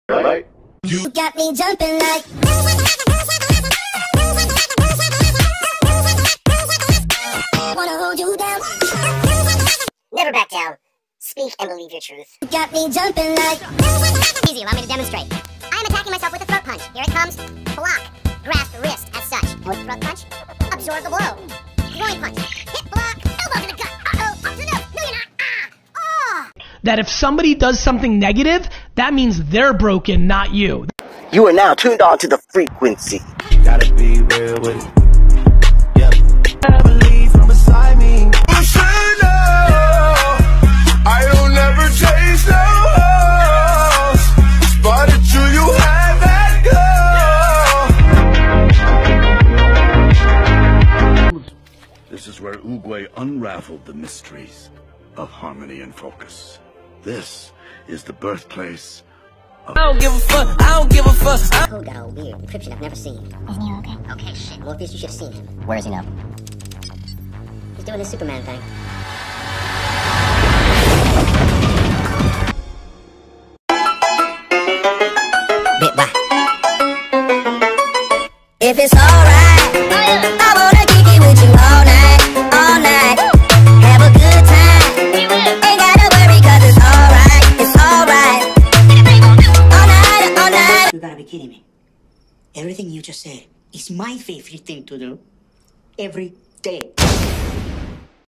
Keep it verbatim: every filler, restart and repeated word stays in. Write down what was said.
Right? You got me jumping like. Wanna hold you down. Never back down. Speak and believe your truth. You got me jumping like. Easy, allow me to demonstrate. I am attacking myself with a throat punch. Here it comes. Block. Grasp the wrist as such. And with throat punch, absorb the blow. Groin punch. Hit block. Elbow to the gut. Uh-oh. Up to the nose. No, you're not. Ah. Oh. That if somebody does something negative, that means they're broken, not you. You are now tuned on to the frequency. Gotta be real with it. Yep. I believe from beside me. I say no. I'll never chase no hoes. Spotted you, you had that go. This is where Oogway unraveled the mysteries of harmony and focus. This is the birthplace of... I don't give a fuck, I don't give a fuck. Code got all weird. Encryption I've never seen. Isn't he okay? Okay, shit. Morpheus, you should have seen him. Where is he now? He's doing his Superman thing. Bit by. If it's alright, oh, yeah. I wanna kick it with you all night, all night. Have a good time. Ain't gotta worry, cause it's alright, it's alright. All night, all night. You gotta be kidding me. Everything you just said is my favorite thing to do every day.